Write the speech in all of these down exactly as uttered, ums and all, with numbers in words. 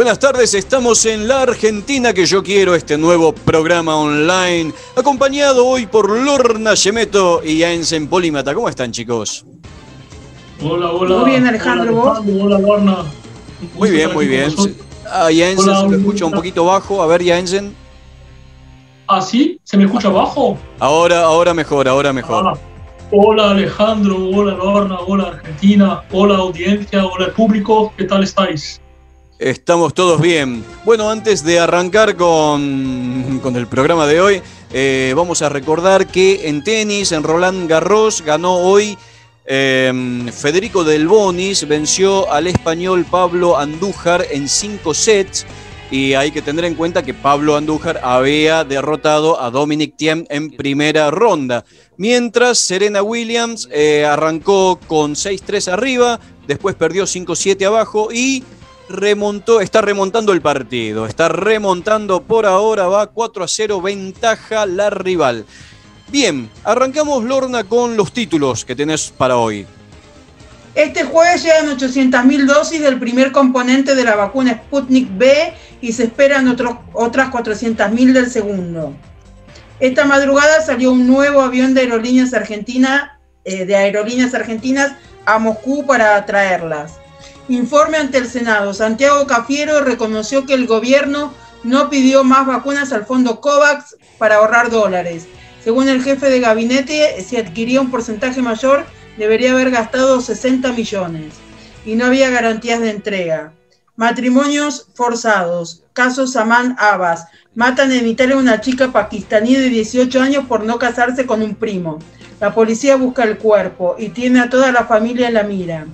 Buenas tardes, estamos en la Argentina que yo quiero, este nuevo programa online, acompañado hoy por Lorna Gemeto y Jaensen Polímata. ¿Cómo están, chicos? Hola, hola. Muy bien, Alejandro, hola, ¿vos? Hola, Lorna. Muy bien, muy bien. A Jaensen se lo escucha un poquito bajo. A ver, Jaensen. ¿Ah, sí? ¿Se me escucha bajo? Ahora, ahora mejor, ahora mejor. Ah, hola, Alejandro. Hola, Lorna. Hola, Argentina. Hola, audiencia. Hola, público. ¿Qué tal estáis? Estamos todos bien. Bueno, antes de arrancar con, con el programa de hoy, eh, vamos a recordar que en tenis, en Roland Garros, ganó hoy eh, Federico Del Bonis, venció al español Pablo Andújar en cinco sets. Y hay que tener en cuenta que Pablo Andújar había derrotado a Dominic Thiem en primera ronda. Mientras Serena Williams eh, arrancó con seis tres arriba, después perdió cinco siete abajo y remontó, está remontando el partido. Está remontando por ahora, va cuatro a cero, ventaja la rival. Bien, arrancamos, Lorna, con los títulos que tenés para hoy. Este jueves llegan ochocientas mil dosis del primer componente de la vacuna Sputnik V y se esperan otros, otras cuatrocientas mil del segundo. Esta madrugada salió un nuevo avión de aerolíneas, Argentina, eh, de aerolíneas argentinas a Moscú para traerlas. Informe ante el Senado. Santiago Cafiero reconoció que el gobierno no pidió más vacunas al fondo COVAX para ahorrar dólares. Según el jefe de gabinete, si adquiría un porcentaje mayor, debería haber gastado sesenta millones y no había garantías de entrega. Matrimonios forzados. Caso Saman Abbas. Matan en Italia a una chica pakistaní de dieciocho años por no casarse con un primo. La policía busca el cuerpo y tiene a toda la familia en la mira.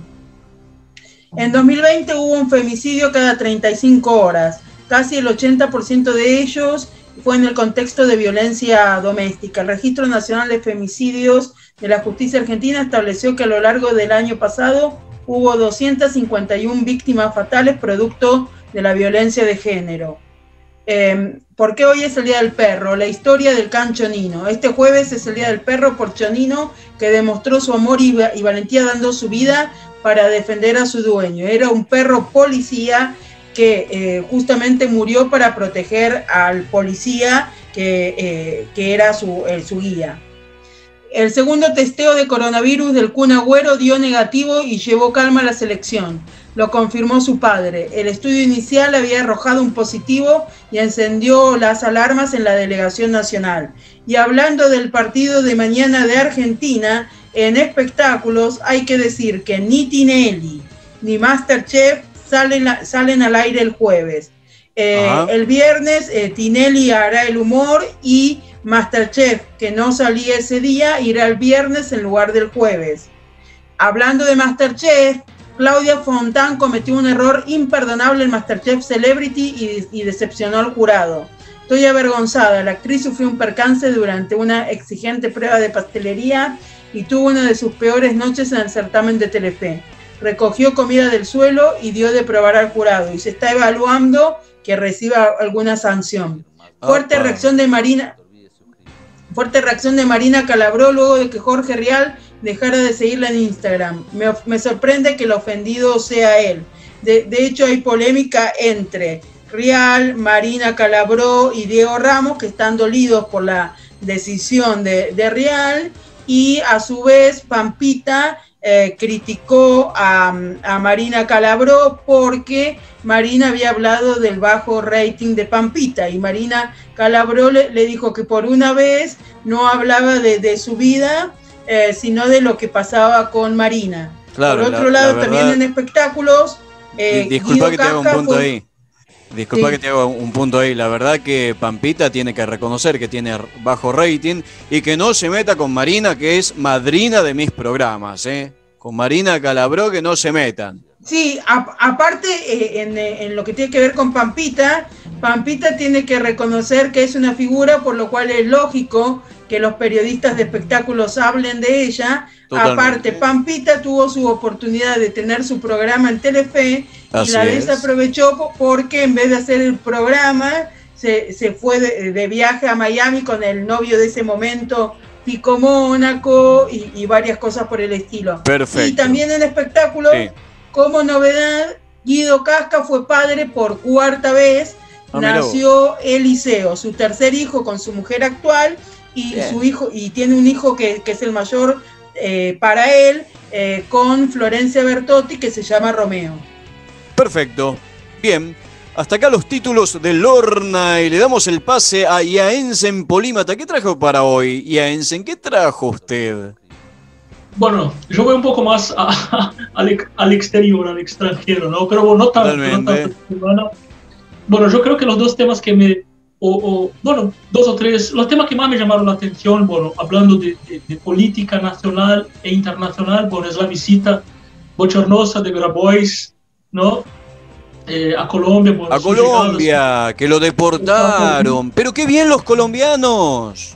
En dos mil veinte hubo un femicidio cada treinta y cinco horas. Casi el ochenta por ciento de ellos fue en el contexto de violencia doméstica. El Registro Nacional de Femicidios de la Justicia Argentina estableció que a lo largo del año pasado hubo doscientas cincuenta y una víctimas fatales producto de la violencia de género. Eh, ¿Por qué hoy es el Día del Perro? La historia del can Chonino. Este jueves es el Día del Perro por Chonino, que demostró su amor y, y valentía dando su vida para defender a su dueño. Era un perro policía que eh, justamente murió para proteger al policía que, eh, que era su, eh, su guía. El segundo testeo de coronavirus del Kun Agüero dio negativo y llevó calma a la selección. Lo confirmó su padre. El estudio inicial había arrojado un positivo y encendió las alarmas en la delegación nacional. Y hablando del partido de mañana de Argentina, en espectáculos hay que decir que ni Tinelli ni MasterChef salen, salen al aire el jueves. Eh, el viernes eh, Tinelli hará el humor y MasterChef, que no salía ese día, irá el viernes en lugar del jueves. Hablando de MasterChef, Claudia Fontán cometió un error imperdonable en MasterChef Celebrity y, y decepcionó al jurado. Estoy avergonzada. La actriz sufrió un percance durante una exigente prueba de pastelería y tuvo una de sus peores noches en el certamen de Telefe. Recogió comida del suelo y dio de probar al jurado y se está evaluando que reciba alguna sanción. Fuerte Opa. reacción de Marina fuerte reacción de Marina Calabró luego de que Jorge Rial dejara de seguirla en Instagram. Me, me sorprende que el ofendido sea él. De, de hecho, hay polémica entre Rial, Marina Calabró y Diego Ramos, que están dolidos por la decisión de, de Rial, y a su vez Pampita eh, criticó a, a Marina Calabró porque Marina había hablado del bajo rating de Pampita y Marina Calabró le, le dijo que por una vez no hablaba de, de su vida, eh, sino de lo que pasaba con Marina. Claro, por otro la, lado, la también en espectáculos, eh, disculpa Guido que te haga un punto fue... ahí. Disculpa sí. que te haga un punto ahí. La verdad que Pampita tiene que reconocer que tiene bajo rating y que no se meta con Marina, que es madrina de mis programas, ¿eh? Con Marina Calabró que no se metan. Sí, a, aparte eh, en, en lo que tiene que ver con Pampita, Pampita tiene que reconocer que es una figura, por lo cual es lógico que los periodistas de espectáculos hablen de ella. Totalmente. Aparte, Pampita tuvo su oportunidad de tener su programa en Telefe Así y la desaprovechó porque en vez de hacer el programa se, se fue de, de viaje a Miami con el novio de ese momento, Pico Mónaco, y, y varias cosas por el estilo. Perfecto. Y también en espectáculos, sí. como novedad, Guido Casca fue padre por cuarta vez, ah, nació Eliseo, su tercer hijo con su mujer actual, y Bien. su hijo y tiene un hijo que, que es el mayor eh, para él, eh, con Florencia Bertotti, que se llama Romeo. Perfecto, bien. Hasta acá los títulos de Lorna y le damos el pase a Iaensen Polímata. ¿Qué trajo para hoy? Iaensen, ¿qué trajo usted? Bueno, yo voy un poco más a, a, al, al exterior, al extranjero, ¿no? Pero bueno, no tanto. No tanto bueno, bueno, yo creo que los dos temas que me... O, o, bueno, dos o tres... Los temas que más me llamaron la atención, bueno, hablando de, de, de política nacional e internacional, bueno, es la visita bochornosa de Grabois, ¿no? Eh, a Colombia. Bueno, a Colombia, llegadas, que lo deportaron. Pero qué bien los colombianos.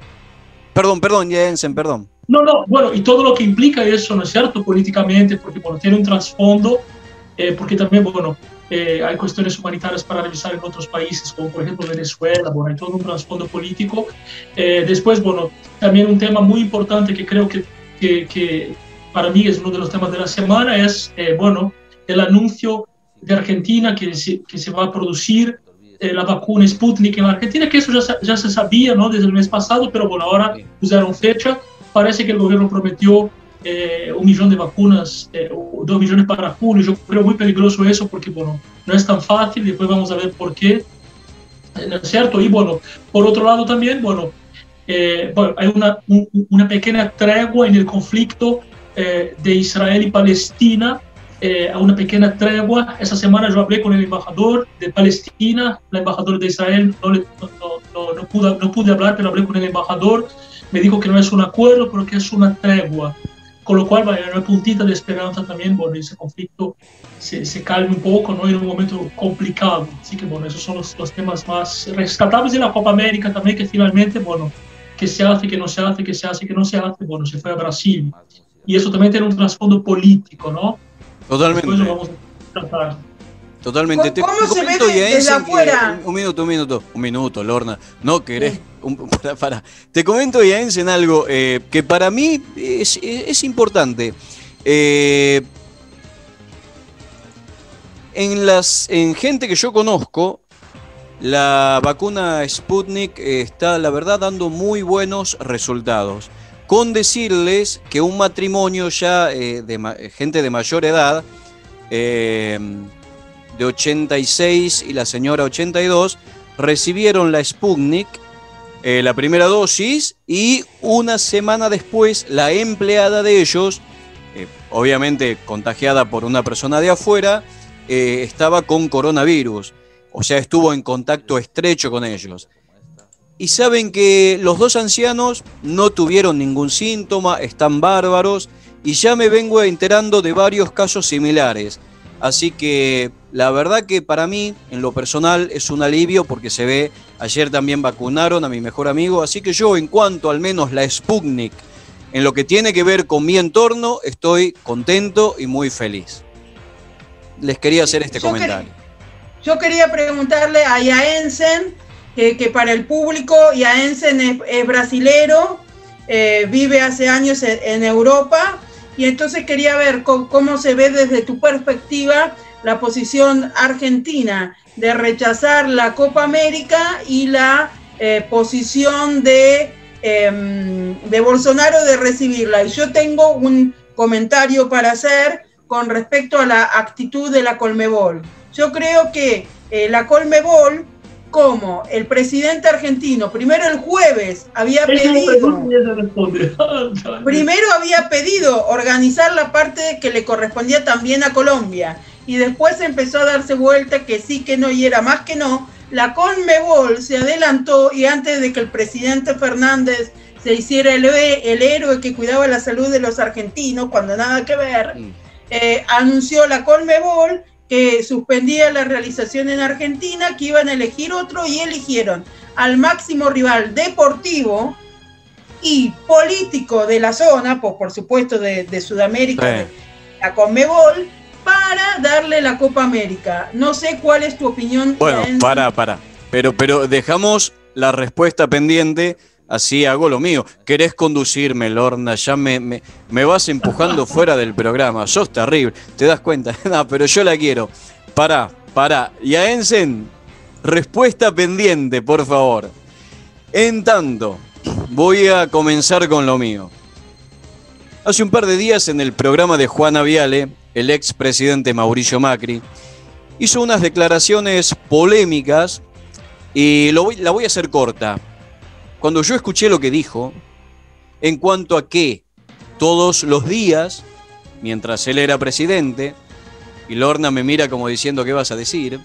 Perdón, perdón, Jensen, perdón. No, no, bueno, y todo lo que implica eso, ¿no es cierto? Políticamente, porque bueno, tiene un trasfondo, eh, porque también, bueno, eh, hay cuestiones humanitarias para revisar en otros países, como por ejemplo Venezuela, bueno, hay todo un trasfondo político. Eh, después, bueno, también un tema muy importante que creo que, que, que para mí es uno de los temas de la semana, es, eh, bueno, el anuncio de Argentina que se, que se va a producir eh, la vacuna Sputnik en Argentina, que eso ya, ya se sabía, ¿no? Desde el mes pasado, pero bueno, ahora pusieron fecha. Parece que el gobierno prometió eh, un millón de vacunas, eh, o dos millones para julio. Yo creo muy peligroso eso porque, bueno, no es tan fácil. Después vamos a ver por qué, ¿no es cierto? Y, bueno, por otro lado también, bueno, eh, bueno hay una, un, una pequeña tregua en el conflicto eh, de Israel y Palestina, eh, una pequeña tregua. Esa semana yo hablé con el embajador de Palestina, la embajadora de Israel no, le, no, no, no, pude, no pude hablar, pero hablé con el embajador. Me dijo que no es un acuerdo, pero que es una tregua, con lo cual va a haber una puntita de esperanza también, bueno, ese conflicto se, se calme un poco, ¿no? En un momento complicado. Así que, bueno, esos son los, los temas más rescatables de la Copa América también, que finalmente, bueno, que se hace, que no se hace, que se hace, que no se hace, bueno, se fue a Brasil. Y eso también tiene un trasfondo político, ¿no? Totalmente. Después lo vamos a tratar. Totalmente. ¿Cómo, te, ¿cómo te se ve desde, desde afuera? Que, un minuto, un minuto, un minuto, Lorna. No querés... Un, para, para. Te comento, Iaensen, algo eh, que para mí es, es, es importante. Eh, en, las, en gente que yo conozco, la vacuna Sputnik eh, está, la verdad, dando muy buenos resultados. Con decirles que un matrimonio ya eh, de gente de mayor edad, eh, de ochenta y seis y la señora ochenta y dos, recibieron la Sputnik, Eh, la primera dosis, y una semana después la empleada de ellos, eh, obviamente contagiada por una persona de afuera, eh, estaba con coronavirus, o sea, estuvo en contacto estrecho con ellos. Y saben que los dos ancianos no tuvieron ningún síntoma, están bárbaros, y ya me vengo enterando de varios casos similares. Así que la verdad que para mí, en lo personal, es un alivio porque se ve, ayer también vacunaron a mi mejor amigo, así que yo, en cuanto al menos la Sputnik, en lo que tiene que ver con mi entorno, estoy contento y muy feliz. Les quería hacer este yo comentario. Que, yo quería preguntarle a Iaensen, que, que para el público, Iaensen es, es brasilero, eh, vive hace años en, en Europa, y entonces quería ver cómo, cómo se ve desde tu perspectiva la posición argentina de rechazar la Copa América y la eh, posición de, eh, de Bolsonaro de recibirla. Y yo tengo un comentario para hacer con respecto a la actitud de la Conmebol. Yo creo que eh, la Conmebol, como el presidente argentino, primero el jueves había pedido, primero había pedido organizar la parte que le correspondía también a Colombia, y después empezó a darse vuelta que sí, que no, y era más que no. La Conmebol se adelantó, y antes de que el presidente Fernández se hiciera el, el héroe que cuidaba la salud de los argentinos, cuando nada que ver, eh, anunció la Conmebol que suspendía la realización en Argentina, que iban a elegir otro, y eligieron al máximo rival deportivo y político de la zona, pues por supuesto de, de Sudamérica, sí, la Conmebol, para darle la Copa América. No sé cuál es tu opinión. Bueno, en... para, para. Pero, pero dejamos la respuesta pendiente así hago lo mío. Querés conducirme, Lorna, ya me, me, me vas empujando fuera del programa. Sos terrible, ¿te das cuenta? No, pero yo la quiero. Pará, pará. Jaensen, respuesta pendiente, por favor. En tanto, voy a comenzar con lo mío. Hace un par de días en el programa de Juana Viale, el expresidente Mauricio Macri hizo unas declaraciones polémicas y lo voy, la voy a hacer corta. Cuando yo escuché lo que dijo, en cuanto a que todos los días, mientras él era presidente, y Lorna me mira como diciendo, ¿qué vas a decir?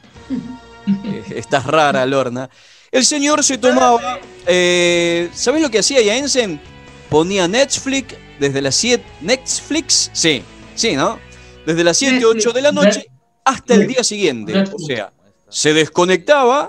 eh, estás rara, Lorna. El señor se tomaba, eh, ¿sabés lo que hacía Jaensen? Ponía Netflix desde las siete, Netflix, sí, sí, ¿no? Desde las siete, ocho de la noche hasta el día siguiente. O sea, se desconectaba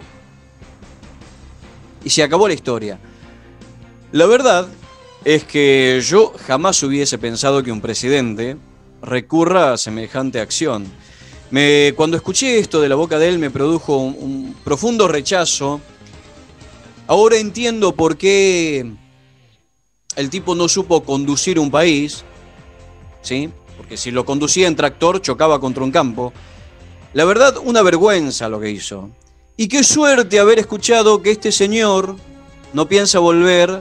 y se acabó la historia. La verdad es que yo jamás hubiese pensado que un presidente recurra a semejante acción. Me, cuando escuché esto de la boca de él me produjo un, un profundo rechazo. Ahora entiendo por qué el tipo no supo conducir un país, ¿sí? Porque si lo conducía en tractor chocaba contra un campo. La verdad, una vergüenza lo que hizo. Y qué suerte haber escuchado que este señor no piensa volver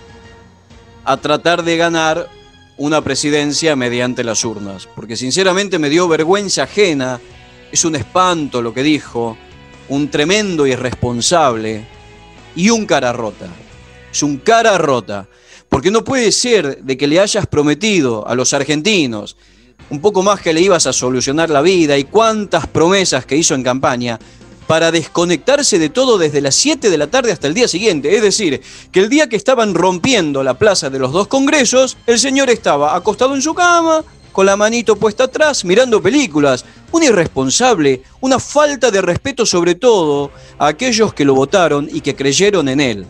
a tratar de ganar una presidencia mediante las urnas. Porque sinceramente me dio vergüenza ajena. Es un espanto lo que dijo. Un tremendo irresponsable. Y un cara rota. Es un cara rota. Porque no puede ser de que le hayas prometido a los argentinos un poco más que le ibas a solucionar la vida y cuántas promesas que hizo en campaña para desconectarse de todo desde las siete de la tarde hasta el día siguiente. Es decir, que el día que estaban rompiendo la plaza de los dos congresos, el señor estaba acostado en su cama, con la manito puesta atrás, mirando películas. Un irresponsable, una falta de respeto sobre todo a aquellos que lo votaron y que creyeron en él.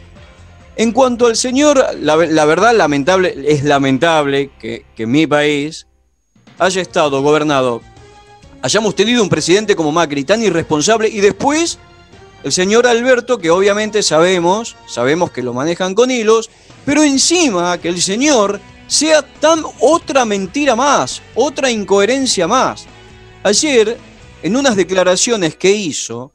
En cuanto al señor, la, la verdad lamentable, es lamentable que, que mi país haya estado gobernado, hayamos tenido un presidente como Macri tan irresponsable y después el señor Alberto, que obviamente sabemos, sabemos que lo manejan con hilos, pero encima que el señor sea tan otra mentira más, otra incoherencia más. Ayer, en unas declaraciones que hizo,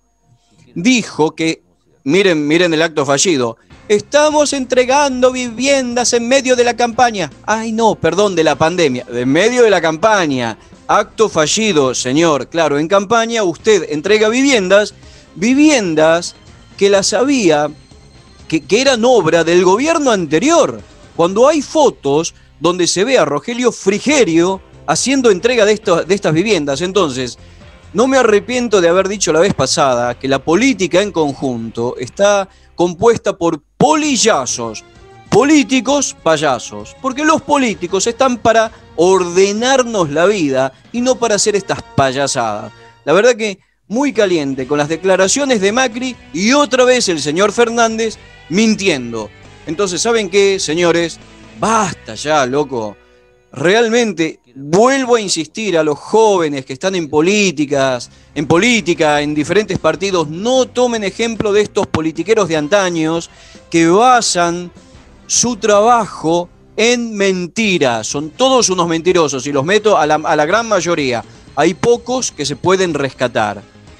dijo que, miren, miren el acto fallido, estamos entregando viviendas en medio de la campaña. Ay, no, perdón, de la pandemia. En medio de la campaña. Acto fallido, señor. Claro, en campaña usted entrega viviendas, viviendas que las había, que, que eran obra del gobierno anterior. Cuando hay fotos donde se ve a Rogelio Frigerio haciendo entrega de, esto, de estas viviendas. Entonces, no me arrepiento de haber dicho la vez pasada que la política en conjunto está compuesta por polillazos, políticos payasos, porque los políticos están para ordenarnos la vida y no para hacer estas payasadas. La verdad que muy caliente con las declaraciones de Macri y otra vez el señor Fernández mintiendo. Entonces, ¿saben qué, señores? Basta ya, loco. Realmente vuelvo a insistir a los jóvenes que están en políticas, en política, en diferentes partidos, no tomen ejemplo de estos politiqueros de antaños que basan su trabajo en mentiras. Son todos unos mentirosos y los meto a la, a la gran mayoría. Hay pocos que se pueden rescatar.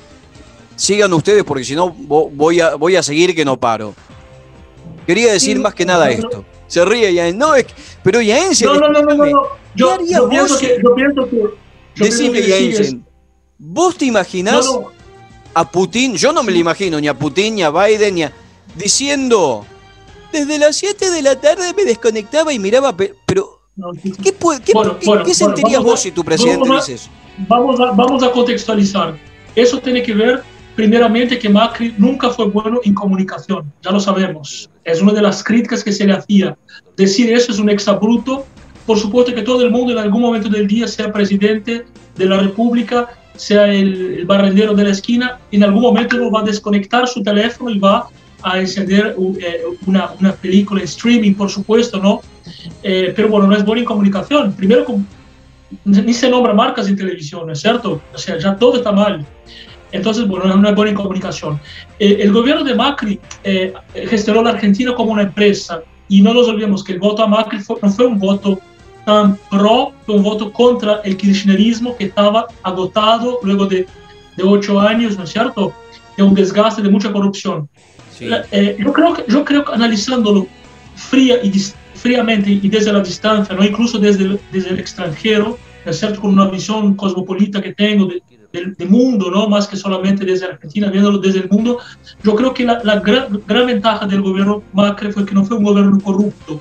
Sigan ustedes porque si no voy a, voy a seguir que no paro. Quería decir más que nada esto. Se ríe ya, no, es que, pero Jaensen, no, no, no, no, no, no. Yo, yo, pienso que, yo pienso que... Yo decime, Jaensen, ¿vos te imaginás no, no. a Putin? Yo no me lo imagino, ni a Putin, ni a Biden, ni a... diciendo, desde las siete de la tarde me desconectaba y miraba, pero... No, sí, sí. ¿Qué, puede, qué, bueno, qué, bueno, ¿qué sentirías bueno, vos a, si tu presidente vamos a, dice eso? Vamos a, vamos a contextualizar. Eso tiene que ver, primeramente, que Macri nunca fue bueno en comunicación, ya lo sabemos. Es una de las críticas que se le hacía. Decir eso es un exabrupto. Por supuesto que todo el mundo en algún momento del día, sea presidente de la República, sea el, el barrendero de la esquina, en algún momento va a desconectar su teléfono y va a encender una, una película en streaming, por supuesto, ¿no? Eh, pero bueno, no es bueno en comunicación. Primero, ni se nombra marcas en televisión, ¿no es cierto? O sea, ya todo está mal. Entonces, bueno, no hay buena comunicación. Eh, el gobierno de Macri eh, gestionó la Argentina como una empresa y no nos olvidemos que el voto a Macri fue, no fue un voto tan pro, fue un voto contra el kirchnerismo que estaba agotado luego de, de ocho años, ¿no es cierto?, de un desgaste, de mucha corrupción. Sí. La, eh, yo, creo que, yo creo que analizándolo fría y fríamente y desde la distancia, ¿no?, incluso desde el, desde el extranjero, ¿no es cierto?, con una visión cosmopolita que tengo de, del, del mundo, ¿no?, más que solamente desde Argentina, viéndolo desde el mundo, yo creo que la, la gran, gran ventaja del gobierno Macri fue que no fue un gobierno corrupto.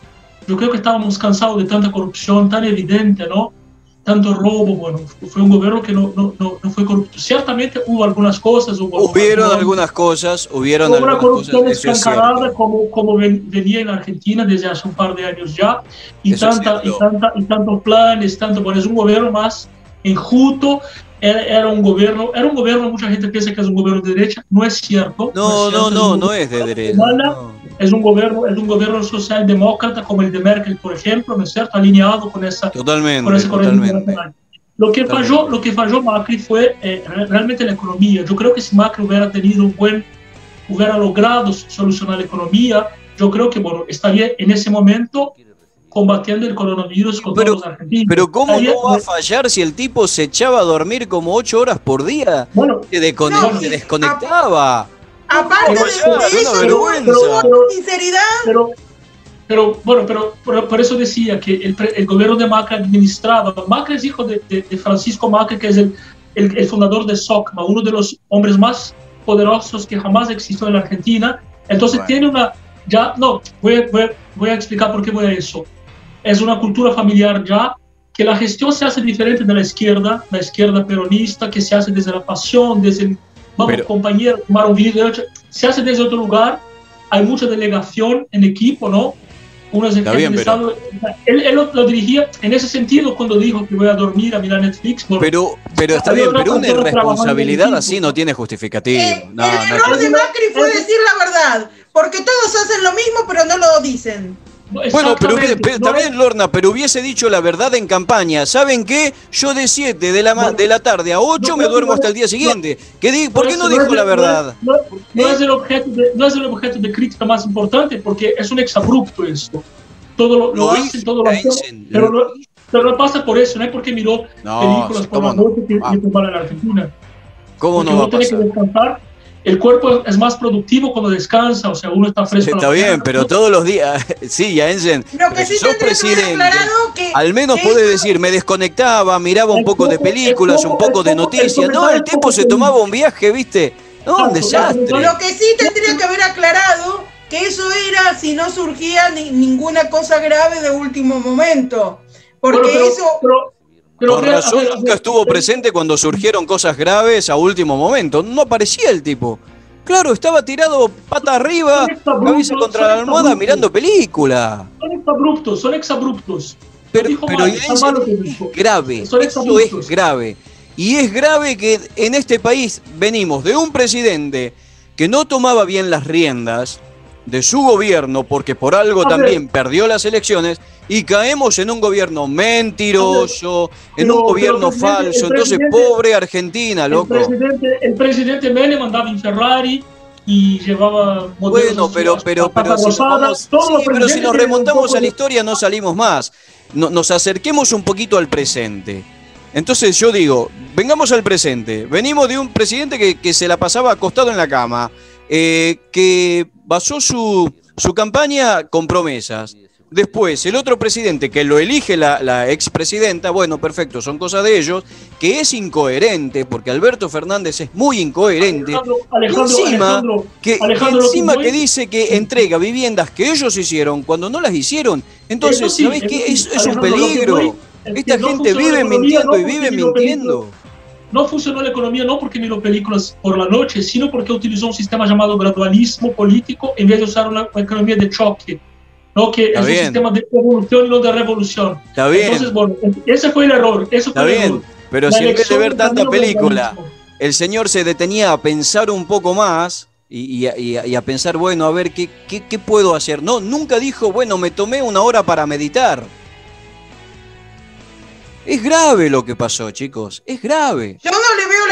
Yo creo que estábamos cansados de tanta corrupción tan evidente, ¿no?, tanto robo. Bueno, fue un gobierno que no, no, no, no fue corrupto. Ciertamente hubo algunas cosas. Hubo hubieron algunas cosas, hubieron hubo algunas una corrupción cosas, escancarada como, como ven, venía en Argentina desde hace un par de años ya, y, tanta, y, tanta, y tantos planes, tanto, bueno, es un gobierno más enjuto. Era, era un gobierno, era un gobierno, mucha gente piensa que es un gobierno de derecha, no es cierto. No, no, no, no es de derecha. No. Es un gobierno, es un gobierno socialdemócrata como el de Merkel, por ejemplo, ¿no es cierto?, alineado con esa, totalmente, con ese totalmente. Lo que falló, lo que falló Macri fue eh, realmente la economía. Yo creo que si Macri hubiera tenido un buen, hubiera logrado solucionar la economía, yo creo que, bueno, estaría en ese momento combatiendo el coronavirus con pero, todos los argentinos. Pero ¿cómo Ayer, no va a fallar si el tipo se echaba a dormir como ocho horas por día? Bueno, se, desconect, no, se desconectaba. Aparte de, vaya, de eso, no tuvo sinceridad. Pero, pero, bueno, pero, pero por eso decía que el, el gobierno de Macri administraba. Macri es hijo de, de, de Francisco Macri, que es el, el, el fundador de SOCMA, uno de los hombres más poderosos que jamás existió en la Argentina. Entonces bueno. tiene una... Ya, no, voy a, voy, a, voy a explicar por qué voy a eso. Es una cultura familiar ya, que la gestión se hace diferente de la izquierda, la izquierda peronista, que se hace desde la pasión, desde el, vamos, pero, compañero, tomar un video, se hace desde otro lugar, hay mucha delegación en equipo, ¿no? Uno es el bien, pero, estado, él, él lo, lo dirigía en ese sentido cuando dijo que voy a dormir, a mirar Netflix. Bueno, pero, pero está bien, pero una irresponsabilidad así no tiene justificativo. Eh, no, el no, error no, de Macri fue decir la verdad, porque todos hacen lo mismo, pero no lo dicen. Bueno, pero, pero no también, es... Lorna, pero hubiese dicho la verdad en campaña. ¿Saben qué? Yo de siete de la, no, de la tarde a ocho no, me duermo no, hasta el día siguiente. No, ¿Qué di ¿Por qué no dijo es, la verdad? No, no, es el objeto de, no es el objeto de crítica más importante, porque es un exabrupto esto. Todo lo, lo hacen, todo lo hacen, pero no, pero no pasa por eso, no es porque miró películas por la noche que ah. en la Argentina. ¿Cómo porque no va a pasar? Que descansar. El cuerpo es más productivo cuando descansa, o sea, uno está fresco. Está bien, mañana, pero ¿no? Todos los días, sí, Ensen, lo que sí sos presidente, que, al menos que podés eso, decir, me desconectaba, miraba un poco de películas, como, un poco de como, noticias. No, el tipo se tomaba un viaje, ¿viste? No, un desastre. Lo que sí tendría que haber aclarado, que eso era si no surgía ni, ninguna cosa grave de último momento. Porque pero, pero, eso... Pero, Pero Con razón ver, nunca ver, estuvo ver, presente cuando surgieron cosas graves a último momento. No aparecía el tipo. Claro, estaba tirado pata arriba, cabeza contra la almohada mirando película. Son exabruptos, son exabruptos. Pero, pero mal, es, es grave, eso es grave. Y es grave que en este país venimos de un presidente que no tomaba bien las riendas de su gobierno, porque por algo a también ver. perdió las elecciones, y caemos en un gobierno mentiroso, en un gobierno falso. Entonces, pobre Argentina, loco. El presidente, el presidente Menem andaba en Ferrari y llevaba modelos. Bueno, pero, pero, pero, si, vamos, sí, pero si nos remontamos a la historia no salimos más. No, nos acerquemos un poquito al presente. Entonces yo digo, vengamos al presente. Venimos de un presidente que, que se la pasaba acostado en la cama, eh, que basó su, su campaña con promesas. Después, el otro presidente que lo elige la, la expresidenta, bueno, perfecto, son cosas de ellos, que es incoherente, porque Alberto Fernández es muy incoherente. Alejandro, Alejandro, y encima, Alejandro, que, Alejandro, que, encima que, que dice que entrega viviendas que ellos hicieron cuando no las hicieron. Entonces, sí, ¿sabés qué? Es, es un peligro. Esta no gente vive mintiendo no y vive mintiendo. No funcionó la economía no porque miró películas por la noche, sino porque utilizó un sistema llamado gradualismo político en vez de usar una, una economía de choque. ¿No? Que Está es bien. un sistema de evolución y no de revolución. Está bien. Entonces, bueno, ese fue el error. Eso fue Está el bien, error. pero la si en vez de ver tanta película, el señor se detenía a pensar un poco más y, y, y, y a pensar, bueno, a ver, ¿qué, qué, ¿qué puedo hacer? No, nunca dijo, bueno, me tomé una hora para meditar. Es grave lo que pasó, chicos, es grave. Yo no le veo la gravedad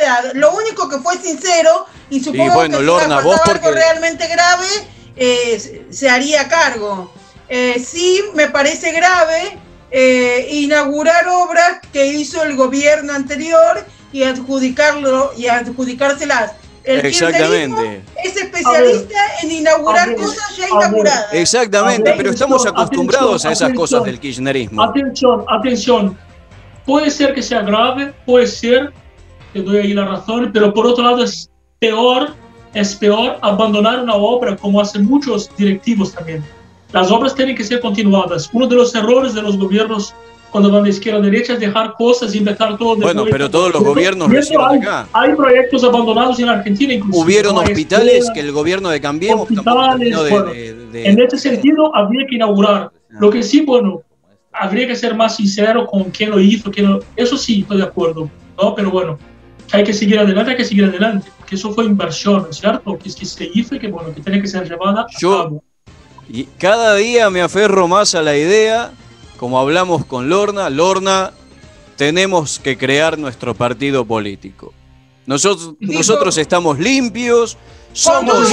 gravedad. Lo único que fue sincero, y supongo y bueno, que Lorna, si vos pasaba porque... algo realmente grave, eh, se haría cargo. Eh, sí, me parece grave eh, inaugurar obras que hizo el gobierno anterior y adjudicarlo y adjudicárselas. El Exactamente. Es especialista en inaugurar ver, cosas ya inauguradas. Exactamente, ver, pero estamos acostumbrados atención, a esas atención, cosas del kirchnerismo. Atención, atención. Puede ser que sea grave, puede ser, te doy ahí la razón, pero por otro lado es peor, es peor abandonar una obra como hacen muchos directivos también. Las obras tienen que ser continuadas. Uno de los errores de los gobiernos cuando van de izquierda a derecha es dejar cosas y inventar todo de Bueno, vuelta. pero todos los gobiernos lo hicieron hay, acá. Hay proyectos abandonados en Argentina inclusive. Hubieron ¿no? hospitales escuelas, que el gobierno de Cambiemos hospitales, de, bueno, de, de, en este sentido habría que inaugurar. Lo que sí, bueno, habría que ser más sincero con quién lo hizo, quién lo... eso sí, estoy de acuerdo, ¿no? Pero bueno, hay que seguir adelante, hay que seguir adelante, porque eso fue inversión, ¿cierto? Que es que se hizo y que, bueno, que tiene que ser llevada Yo, a cabo. Y cada día me aferro más a la idea, como hablamos con Lorna, Lorna, tenemos que crear nuestro partido político. Nosotros, nosotros estamos limpios, somos...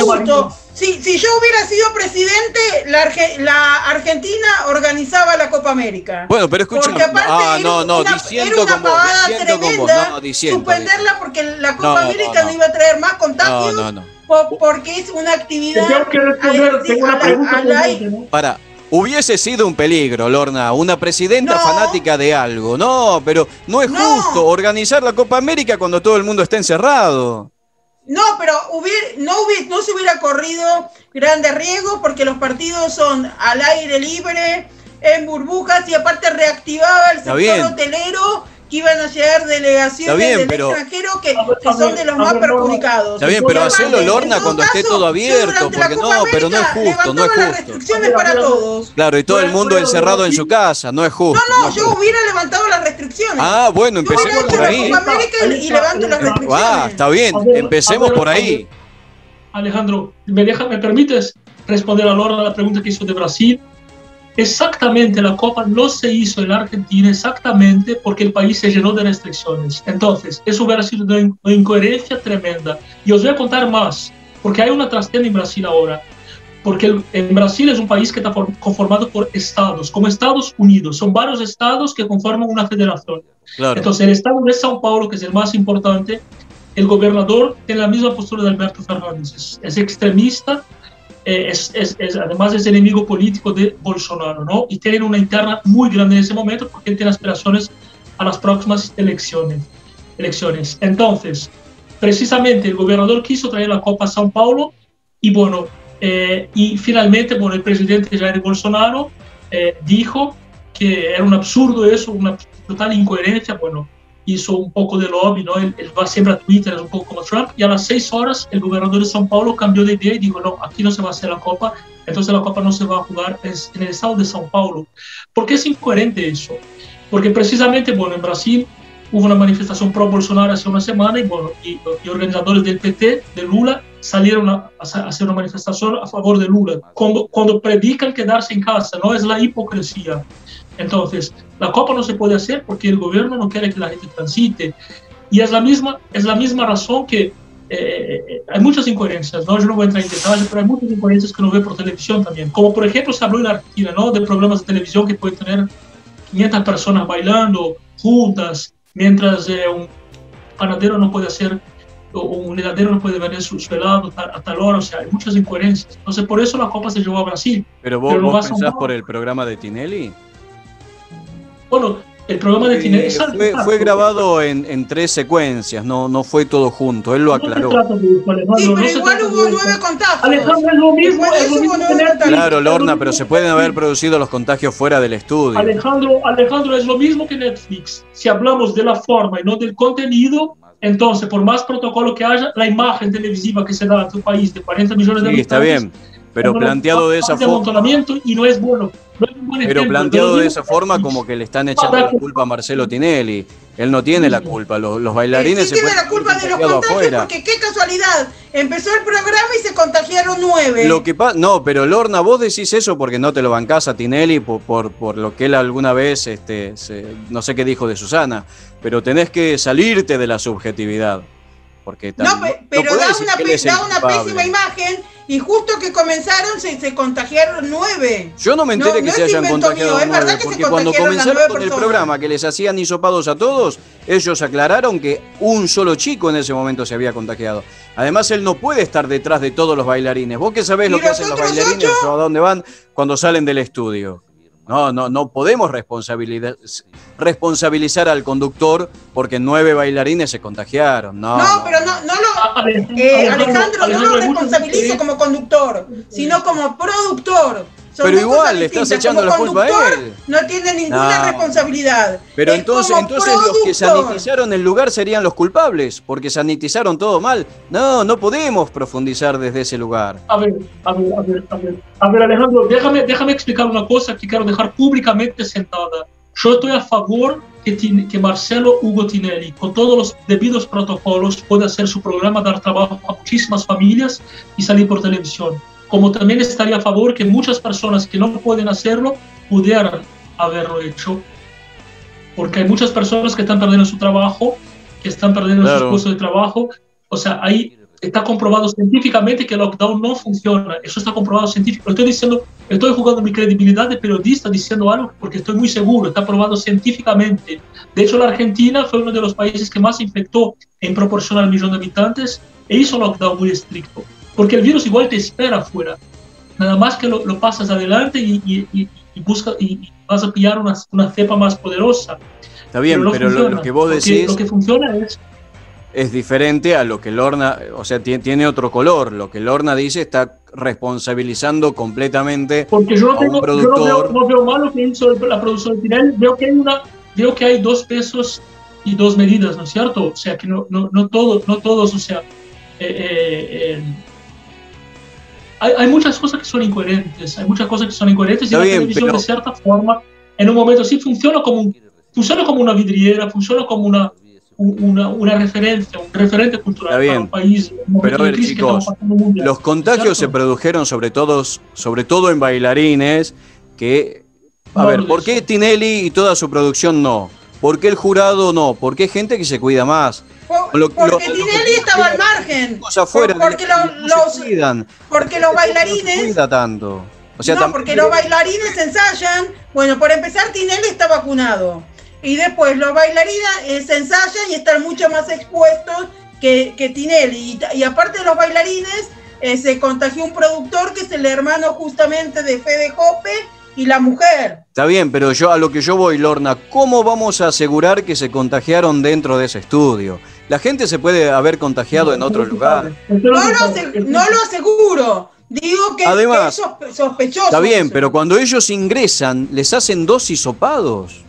Si, si yo hubiera sido presidente, la, Arge la Argentina organizaba la Copa América. Bueno, pero escucha, ah, no, no, una, diciendo era una como, pavada diciendo como, no, diciendo, suspenderla porque la Copa no, América no, no. no iba a traer más contagios. No, no, no. Por, porque es una actividad... Tengo que responder, tengo una pregunta pendiente, ¿no? Para, hubiese sido un peligro, Lorna, una presidenta no. fanática de algo. No, pero no es no. justo organizar la Copa América cuando todo el mundo está encerrado. No, pero hubiera, no, hubiera, no se hubiera corrido grandes riesgos porque los partidos son al aire libre, en burbujas, y aparte reactivaba el sector hotelero, que iban a llegar delegaciones bien, del pero, extranjero que, que son de los más perjudicados. Está bien, pero hacelo, Lorna, cuando esté todo abierto, porque no, pero no es justo, no es justo. Las restricciones para todos. Claro, y todo el mundo encerrado en su casa, no es justo. No, no, yo hubiera levantado las restricciones. Ah, bueno, empecemos por ahí. Y levanto las restricciones. Ah, está bien, empecemos por ahí. Alejandro, ¿me, deja, ¿me permites responder a Lorna la pregunta que hizo de Brasil? Exactamente, la Copa no se hizo en la Argentina exactamente porque el país se llenó de restricciones. Entonces, eso hubiera sido una incoherencia tremenda. Y os voy a contar más, porque hay una trastienda en Brasil ahora. Porque el, en Brasil es un país que está conformado por estados, como Estados Unidos. Son varios estados que conforman una federación. Claro. Entonces, el estado de São Paulo, que es el más importante, el gobernador tiene la misma postura de Alberto Fernández. Es, es extremista. Es, es, es, además es enemigo político de Bolsonaro, ¿no? Y tiene una interna muy grande en ese momento porque él tiene aspiraciones a las próximas elecciones. elecciones. Entonces, precisamente el gobernador quiso traer la Copa a São Paulo y bueno, eh, y finalmente, bueno, el presidente Jair Bolsonaro eh, dijo que era un absurdo eso, una total incoherencia, bueno, hizo un poco de lobby, ¿no? Él, él va siempre a Twitter, es un poco como Trump, y a las seis horas el gobernador de São Paulo cambió de idea y dijo, no, aquí no se va a hacer la Copa, entonces la Copa no se va a jugar en el estado de São Paulo. ¿Por qué es incoherente eso? Porque precisamente, bueno, en Brasil hubo una manifestación pro-Bolsonaro hace una semana y, bueno, y, y organizadores del P T, de Lula, salieron a, a hacer una manifestación a favor de Lula, cuando, cuando predican quedarse en casa, ¿no? Es la hipocresía. Entonces, la Copa no se puede hacer porque el gobierno no quiere que la gente transite. Y es la misma, es la misma razón que eh, hay muchas incoherencias, ¿no? Yo no voy a entrar en detalle, pero hay muchas incoherencias que uno ve por televisión también. Como por ejemplo se habló en Argentina, ¿no? De programas de televisión que pueden tener quinientas personas bailando juntas, mientras eh, un panadero no puede hacer, o un heladero no puede vender su, su helado a tal hora. O sea, hay muchas incoherencias. Entonces, por eso la Copa se llevó a Brasil. ¿Pero vos, pero vos pensás por el programa de Tinelli? Bueno, el programa de Tinelli eh, fue, fue grabado en, en tres secuencias, no, no fue todo junto, él lo aclaró. No sí, pero no igual hubo nueve contagios. Alejandro, es lo mismo. Es lo mismo claro, Lorna, pero se pueden haber producido los contagios fuera del estudio. Alejandro, Alejandro, es lo mismo que Netflix. Si hablamos de la forma y no del contenido, entonces, por más protocolo que haya, la imagen televisiva que se da a tu país de cuarenta millones de sí, está bien, pero planteado de esa forma. Y no es bueno. No es un buen pero ejemplo, planteado de de esa forma como que le están echando la culpa a Marcelo Tinelli. Él no tiene la culpa, los, los bailarines sí, se tiene la culpa de los contagios afuera. Porque qué casualidad, empezó el programa y se contagiaron nueve. Lo que pasa, no, pero Lorna, vos decís eso porque no te lo bancás a Tinelli por, por, por lo que él alguna vez, este, se, no sé qué dijo de Susana, pero tenés que salirte de la subjetividad. Porque no, tam- pe- pero no podés da decir una, que él pe- es el da una culpable. pésima imagen y justo que comenzaron se, se contagiaron nueve. Yo no me enteré No, que no se es hayan invento contagiado mío, es nueve, verdad que se porque cuando contagiaron las comenzaron nueve con el personas. programa que les hacían hisopados a todos, ellos aclararon que un solo chico en ese momento se había contagiado. Además, él no puede estar detrás de todos los bailarines. ¿Vos qué sabés ¿Y lo que los hacen los otros bailarines ocho? o a dónde van cuando salen del estudio? No, no, no podemos responsabilidad- responsabilizar al conductor porque nueve bailarines se contagiaron. No, No, no. pero no, no lo, A- Alejandro, eh, Alejandro, Alejandro, no Alejandro, lo hay muchas responsabilizo diferencias. como conductor, sino como productor. Son Pero dos igual, cosas le estás distintas. echando Como la culpa a conductor, él. No tiene ninguna No. responsabilidad. Pero Es entonces, como entonces los que productor. sanitizaron el lugar serían los culpables, porque sanitizaron todo mal. No, no podemos profundizar desde ese lugar. A ver, a ver, a ver, a ver. A ver, Alejandro, déjame, déjame explicar una cosa que quiero dejar públicamente sentada. Yo estoy a favor que, Tin- que Marcelo Hugo Tinelli, con todos los debidos protocolos, pueda hacer su programa, dar trabajo a muchísimas familias y salir por televisión. Como también estaría a favor que muchas personas que no pueden hacerlo pudieran haberlo hecho, porque hay muchas personas que están perdiendo su trabajo, que están perdiendo Claro. sus puestos de trabajo. O sea, ahí está comprobado científicamente que el lockdown no funciona. Eso está comprobado científicamente. Estoy diciendo, estoy jugando mi credibilidad de periodista diciendo algo porque estoy muy seguro, está probado científicamente. De hecho, la Argentina fue uno de los países que más infectó en proporción al millón de habitantes e hizo un lockdown muy estricto. Porque el virus igual te espera afuera. Nada más que lo, lo pasas adelante y, y, y, y, busca, y, y vas a pillar una, una cepa más poderosa. Está bien, no pero, lo, funciona. lo que vos Lo que- decís Lo que funciona es... es diferente a lo que Lorna, o sea, tiene, tiene otro color. Lo que Lorna dice está responsabilizando completamente Porque yo no, a un tengo, yo no, productor. veo, no veo mal lo que hizo el- la producción de Tinelli, veo que hay una, veo que hay dos pesos y dos medidas, ¿no es cierto? O sea, que no, no, no, todo, no todos, o sea, eh, eh, eh, hay, hay muchas cosas que son incoherentes, hay muchas cosas que son incoherentes Está y la bien, televisión pero- de cierta forma, en un momento sí funciona como, un, funciona como una vidriera, funciona como una, un- una, una referencia, un referente cultural Está bien, para un país. En un momento pero a de ver, crisis que chicos, estamos pasando mundial, Los contagios se ¿cierto? produjeron sobre todo, sobre todo en bailarines que... A No ver, lo ¿por qué hizo. Tinelli y toda su producción no? ¿Por qué el jurado no? ¿Por qué hay gente que se cuida más? Por- Lo- porque lo- Tinelli estaba al margen. Cosas afuera Por- porque del estudio lo- no los, se cuidan. porque los No se bailarines... cuida tanto. O sea, no, tam- porque los bailarines ensayan. Bueno, por empezar, Tinelli está vacunado. Y después los bailarines eh, se ensayan y están mucho más expuestos que, que Tinelli. Y, ta- y aparte de los bailarines, eh, se contagió un productor que es el hermano justamente de Fede Jope y la mujer. Está bien, pero yo a lo que yo voy, Lorna, ¿cómo vamos a asegurar que se contagiaron dentro de ese estudio? La gente se puede haber contagiado en otro lugar. No lo, ase- no lo aseguro. Digo que, Además, que es sospe- sospechoso. Está bien, eso. pero cuando ellos ingresan, les hacen dos hisopados.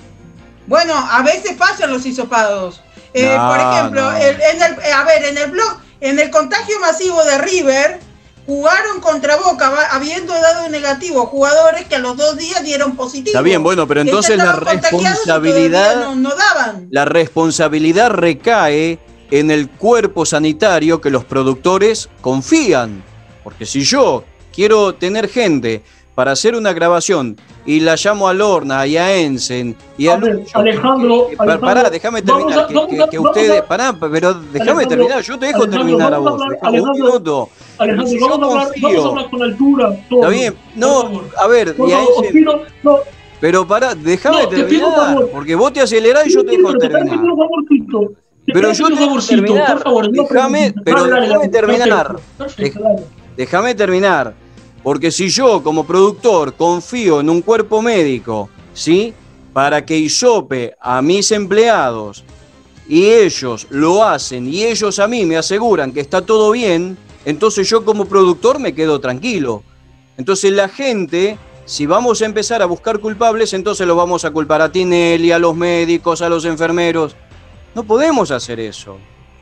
Bueno, a veces fallan los hisopados. Eh, No, por ejemplo, no. el- en el, eh, a ver, en el blog, en el contagio masivo de River, jugaron contra Boca, va- habiendo dado negativo jugadores que a los dos días dieron positivo. Está bien, bueno, pero Que entonces ya la estaban contagiados y responsabilidad, todavía no, no daban. la responsabilidad recae en el cuerpo sanitario que los productores confían. Porque si yo quiero tener gente para hacer una grabación y la llamo a Lorna y a Ensen y a, A ver, Lucho, Alejandro, que- que- pa- Alejandro, pará, déjame vamos terminar, a- que, vamos que- a- que vamos ustedes, a- pará, pero déjame Alejandro, terminar, yo te dejo Alejandro, terminar a vamos a vos, hablar- déjame un Alejandro, minuto. Alejandro, Si yo vamos a, hablar, confío. vamos a hablar con altura. Todo, Está bien, por no, favor. a ver, Por y a favor, os Ensen- pido- no, pero pará, déjame No, te pido un terminar, favor. porque vos te acelerás y yo te sí, dejo pero te pido terminar. un favorcito. Te Pero pido yo un tengo que favorcito, terminar. por favor, no Déjame, preguntes. pero Dale, dale, déjame dale. terminar. Perfecto, perfecto, dale. Déjame terminar, porque si yo como productor confío en un cuerpo médico, ¿sí? Para que hisope a mis empleados y ellos lo hacen y ellos a mí me aseguran que está todo bien, entonces yo como productor me quedo tranquilo. Entonces la gente, si vamos a empezar a buscar culpables, entonces lo vamos a culpar a Tinelli, a los médicos, a los enfermeros. No podemos hacer eso.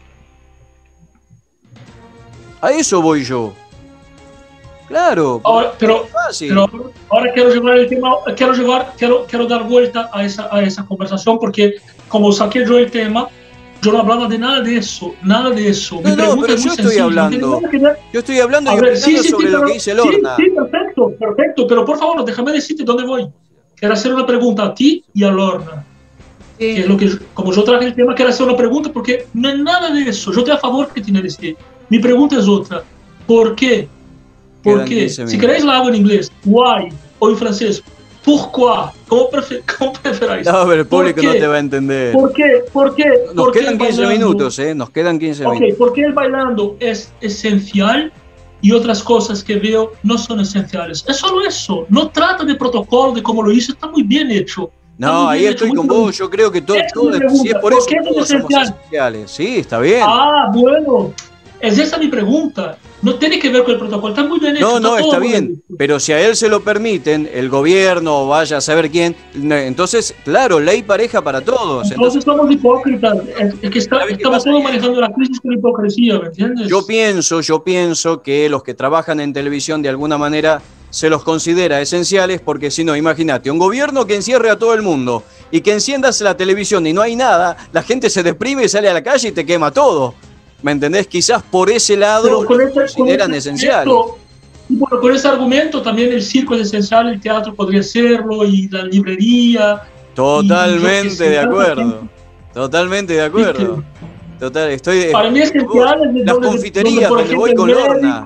A eso voy yo. Claro, Ahora, pero, es fácil. pero ahora quiero llevar el tema, quiero llevar, quiero, quiero dar vuelta a esa, a esa conversación porque como saqué yo el tema, yo no hablaba de nada de eso, nada de eso. Mi No, no, pregunta pero es muy yo estoy sencilla, no hablando. tiene nada que ver- Yo estoy hablando y A ver, opinando sí, sí, sobre sí, lo pero- que dice Lorna. Sí, sí, perfecto, perfecto, pero por favor, déjame decirte dónde voy. Quiero hacer una pregunta a ti y a Lorna. que es lo que, como yo traje el tema, quiero hacer una pregunta, porque no es nada de eso. Yo estoy a favor que tiene este. Mi pregunta es otra. ¿Por qué? ¿Por qué? Si queréis la hago en inglés, why, o en francés, pourquoi, ¿cómo, prefer, cómo preferáis? No, pero el público no te va a entender. ¿Por qué? ¿Por qué? Nos ¿Por quedan qué quince bailando, minutos, ¿eh? Nos quedan quince okay, minutos. ¿Por qué el bailando es esencial y otras cosas que veo no son esenciales? Es solo eso. No trata de protocolo, de cómo lo hizo, está muy bien hecho. No, ahí estoy con vos. Yo creo que todo, todo si es por eso todos somos esenciales. Sí, está bien. Ah, bueno. Es esa mi pregunta. No tiene que ver con el protocolo. Está muy bien hecho. No, no, está bien. Pero si a él se lo permiten, el gobierno, vaya a saber quién, entonces, claro, ley pareja para todos. Entonces, entonces somos hipócritas. Es, es que está, estamos todos manejando la crisis con hipocresía, ¿me entiendes? Yo pienso, yo pienso que los que trabajan en televisión de alguna manera se los considera esenciales, porque si no, imagínate, un gobierno que encierre a todo el mundo y que enciendas la televisión y no hay nada, la gente se deprime y sale a la calle y te quema todo. ¿Me entendés? Quizás por ese lado con los ese, consideran con esenciales. Y bueno, con ese argumento también el circo es esencial, el teatro podría serlo, y la librería. Totalmente y, de acuerdo. Totalmente de acuerdo. Total, estoy. Para mí es esencial. Las donde, confiterías, donde, donde voy con Lorna.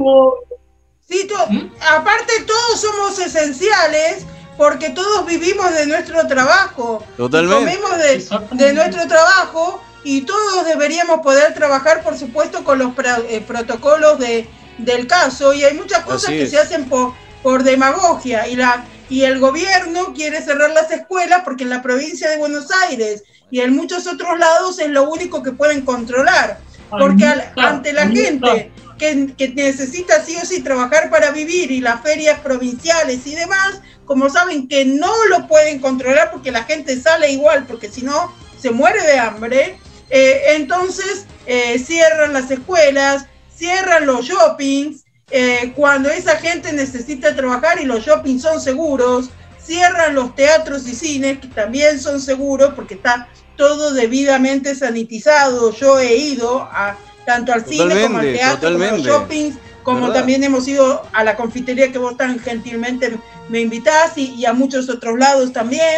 Sí, to ¿Mm? Aparte todos somos esenciales porque todos vivimos de nuestro trabajo. Totalmente. Comemos de, de nuestro trabajo y todos deberíamos poder trabajar, por supuesto, con los pra, eh, protocolos de, del caso. Y hay muchas cosas Así que es. se hacen por, por demagogia y, la, y el gobierno quiere cerrar las escuelas porque en la provincia de Buenos Aires y en muchos otros lados es lo único que pueden controlar. Porque al, ante la gente que, que necesita sí o sí trabajar para vivir y las ferias provinciales y demás, como saben que no lo pueden controlar porque la gente sale igual, porque si no se muere de hambre, eh, entonces eh, cierran las escuelas, cierran los shoppings, eh, cuando esa gente necesita trabajar y los shoppings son seguros, cierran los teatros y cines que también son seguros porque está todo debidamente sanitizado. Yo he ido a, tanto al totalmente, cine como al teatro, totalmente. como a los shoppings, como ¿verdad? También hemos ido a la confitería que vos tan gentilmente me invitás y, y a muchos otros lados también.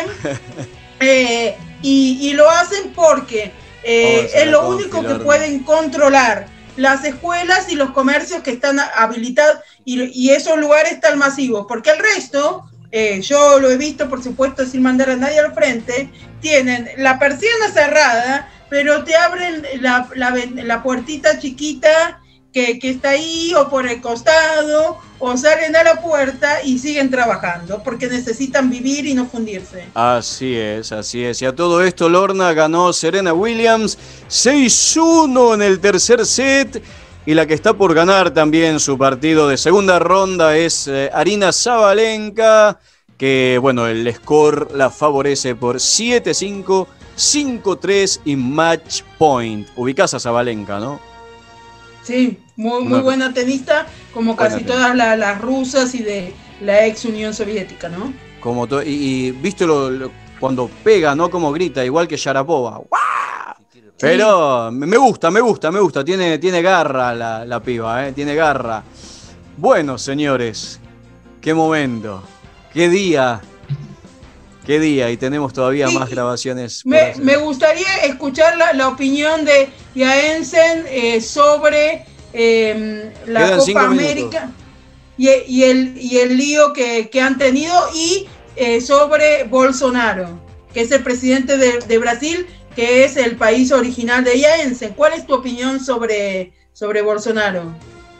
eh, y, y lo hacen porque eh, es lo único que pueden controlar. Las escuelas y los comercios que están habilitados y, y esos lugares tan masivos, porque el resto, eh, yo lo he visto, por supuesto, sin mandar a nadie al frente, tienen la persiana cerrada, pero te abren la, la, la puertita chiquita que, que está ahí o por el costado, o salen a la puerta y siguen trabajando, porque necesitan vivir y no fundirse. Así es, así es. Y a todo esto, Lorna ganó Serena Williams seis uno en el tercer set. Y la que está por ganar también su partido de segunda ronda es eh, Aryna Sabalenka, que, bueno, el score la favorece por siete cinco, cinco tres y match point. Ubicás a Sabalenka, ¿no? Sí, muy, muy buena tenista, como buena casi tenista. todas la, las rusas y de la ex Unión Soviética, ¿no? Como to y, y viste lo, lo, cuando pega, ¿no? Como grita, igual que Sharapova. ¡Wow! Sí. Pero me gusta, me gusta, me gusta. Tiene, tiene garra la, la piba, ¿eh? Tiene garra. Bueno, señores, qué momento, qué día. Qué día, y tenemos todavía sí, más grabaciones. Me, me gustaría escuchar la, la opinión de Yaensen eh, sobre eh, la Quedan Copa América y, y, el, y el lío que, que han tenido y eh, sobre Bolsonaro, que es el presidente de, de Brasil, que es el país original de Yaensen. ¿Cuál es tu opinión sobre, sobre Bolsonaro?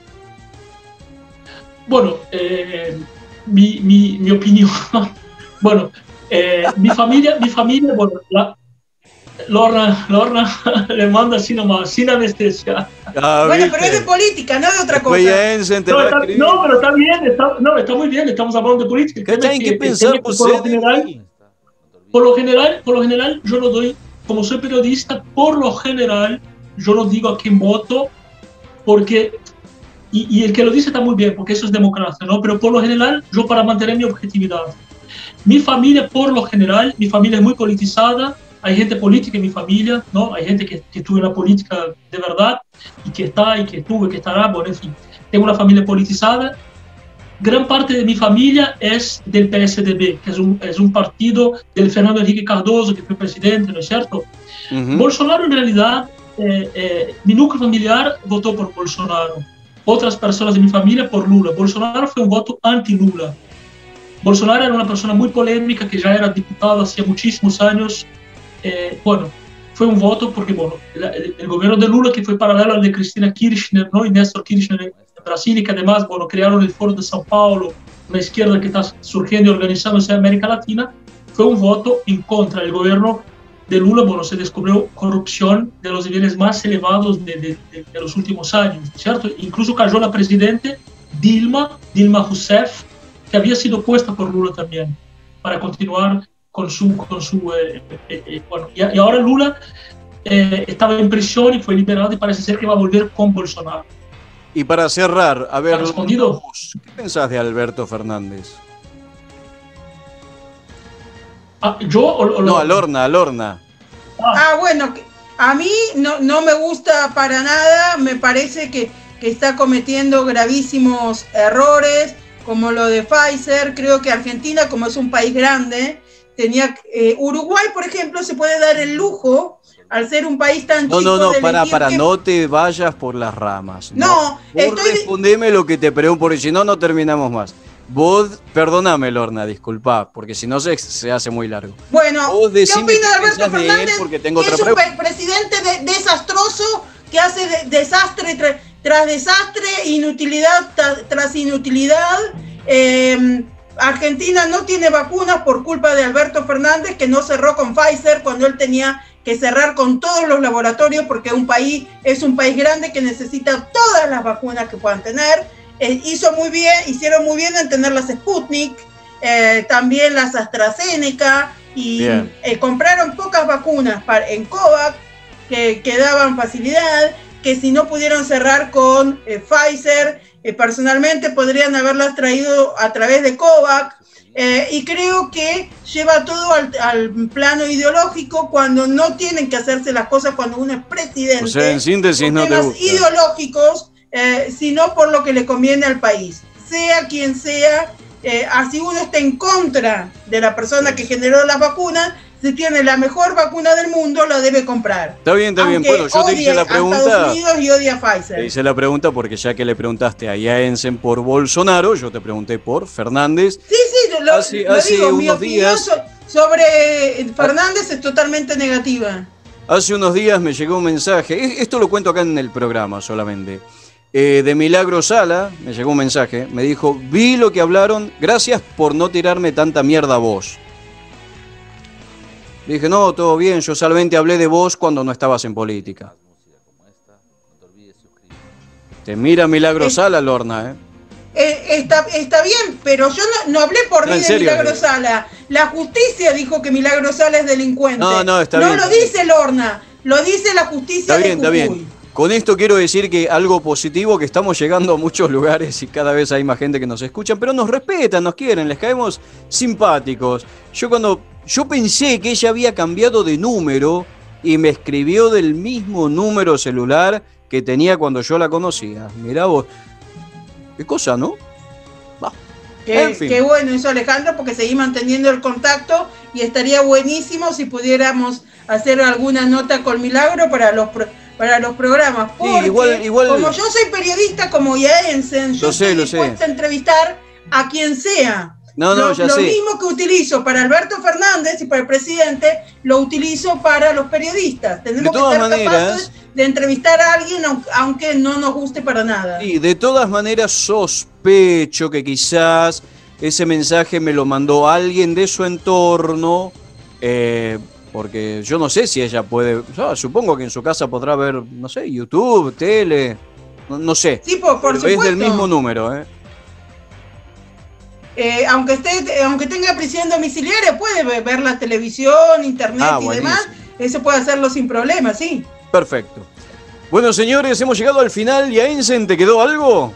Bueno, eh, mi, mi, mi opinión... bueno... Eh, mi familia, mi familia, bueno, la, Lorna, Lorna le manda así nomás, sin anestesia. Ah, bueno, ¿viste? Pero es de política, no de otra cosa. No, está, no, pero está bien, está, no, está muy bien, estamos hablando de política. ¿Qué tienen que, que pensar por, por, lo general, por lo general, por lo general, yo no doy, como soy periodista, por lo general, yo no digo a quién voto, porque, y, y el que lo dice está muy bien, porque eso es democracia, ¿no? Pero por lo general, yo para mantener mi objetividad. Mi familia, por lo general, mi familia es muy politizada, hay gente política en mi familia, ¿no? Hay gente que, que estuvo en la política de verdad y que está y que estuvo y que estará, bueno, en fin. Tengo una familia politizada gran parte de mi familia es del P S D B, que es un, es un partido del Fernando Henrique Cardoso, que fue presidente, ¿no es cierto? Uh-huh. Bolsonaro, en realidad, eh, eh, mi núcleo familiar votó por Bolsonaro. Otras personas de mi familia por Lula. Bolsonaro fue un voto anti-Lula. Bolsonaro era una persona muy polémica, que ya era diputado hacía muchísimos años. Eh, bueno, fue un voto porque, bueno, el, el gobierno de Lula, que fue paralelo al de Cristina Kirchner, ¿no? Y Néstor Kirchner en Brasil, y que además, bueno, crearon el Foro de São Paulo, una izquierda que está surgiendo y organizándose en América Latina, fue un voto en contra del gobierno de Lula. Bueno, se descubrió corrupción de los niveles más elevados de, de, de, de los últimos años, ¿cierto? Incluso cayó la presidente Dilma, Dilma Rousseff, que había sido puesta por Lula también, para continuar con su... Con su eh, eh, eh, bueno, y, y ahora Lula eh, estaba en prisión y fue liberado, y parece ser que va a volver con Bolsonaro. Y para cerrar, a ver, ¿ha respondido? ¿Qué pensás de Alberto Fernández? Ah, ¿yo o, o No, a Lorna, a Lorna. Ah, ah bueno, a mí no, no me gusta para nada, me parece que, que está cometiendo gravísimos errores, como lo de Pfizer. Creo que Argentina, como es un país grande, tenía... Eh, Uruguay, por ejemplo, se puede dar el lujo, al ser un país tan no, chico... No, no, no, para, para, que... no te vayas por las ramas. No, no estoy... respondeme lo que te pregunto, porque si no, no terminamos más. Vos, perdóname, Lorna, disculpa, porque si no se, se hace muy largo. Bueno, vos ¿qué opina de Alberto de Fernández? Él porque tengo que otra es un pregunta. presidente de, desastroso, que hace de, desastre tra, tras desastre, inutilidad tra, tras inutilidad. Eh, Argentina no tiene vacunas por culpa de Alberto Fernández, que no cerró con Pfizer cuando él tenía que cerrar con todos los laboratorios, porque un país es un país grande que necesita todas las vacunas que puedan tener. Eh, hizo muy bien, hicieron muy bien en tener las Sputnik, eh, también las AstraZeneca, y eh, compraron pocas vacunas para, en COVAX, que, que daban facilidad, que si no pudieron cerrar con eh, Pfizer, eh, personalmente podrían haberlas traído a través de COVAX, eh, y creo que lleva todo al, al plano ideológico, cuando no tienen que hacerse las cosas cuando uno es presidente. O sea, en síntesis, no te gusta. Ideológicos, Eh, sino por lo que le conviene al país, sea quien sea. Eh, así uno está en contra de la persona que generó las vacunas, si tiene la mejor vacuna del mundo, la debe comprar. Está bien, está bien. Bueno, yo te hice la pregunta. Estados Unidos y odia a Pfizer. Te hice la pregunta porque ya que le preguntaste a Jaensen por Bolsonaro, yo te pregunté por Fernández. Sí, sí, lo, hace, lo hace digo, unos mi opinión días, sobre Fernández es totalmente negativa. Hace unos días me llegó un mensaje, esto lo cuento acá en el programa solamente. Eh, de Milagro Sala, me llegó un mensaje, me dijo, vi lo que hablaron, gracias por no tirarme tanta mierda a vos. Dije, no, todo bien, yo solamente hablé de vos cuando no estabas en política. Te mira Milagro es, Sala, Lorna, ¿eh? eh está, está bien, pero yo no, no hablé por no, mí de serio, Milagro eh. Sala. La justicia dijo que Milagro Sala es delincuente. No, no, está no bien. No lo dice Lorna, lo dice la justicia está bien, de Jujuy. Está bien. Con esto quiero decir que algo positivo, que estamos llegando a muchos lugares y cada vez hay más gente que nos escucha, pero nos respetan, nos quieren, les caemos simpáticos. Yo cuando yo pensé que ella había cambiado de número y me escribió del mismo número celular que tenía cuando yo la conocía. Mirá vos, qué cosa, ¿no? Bah. Qué, en fin. Qué bueno eso, Alejandro, porque seguí manteniendo el contacto y estaría buenísimo si pudiéramos hacer alguna nota con Milagro para los... Pro para los programas, porque sí, igual, igual, como yo soy periodista como Jaensen, yo sé, estoy dispuesta a entrevistar a quien sea. No, no, lo ya lo sé. mismo que utilizo para Alberto Fernández y para el presidente, lo utilizo para los periodistas. Tenemos de que ser maneras, capaces de entrevistar a alguien aunque no nos guste para nada. Sí, de todas maneras sospecho que quizás ese mensaje me lo mandó alguien de su entorno, eh, porque yo no sé si ella puede, o sea, supongo que en su casa podrá ver, no sé, YouTube, tele, no, no sé. Sí, por, por supuesto. Es del mismo número, ¿eh? Eh, aunque esté, aunque tenga prisión domiciliaria, puede ver la televisión, internet ah, y buenísimo. demás. Eso puede hacerlo sin problema, sí. Perfecto. Bueno, señores, hemos llegado al final. Jaensen, ¿te quedó algo?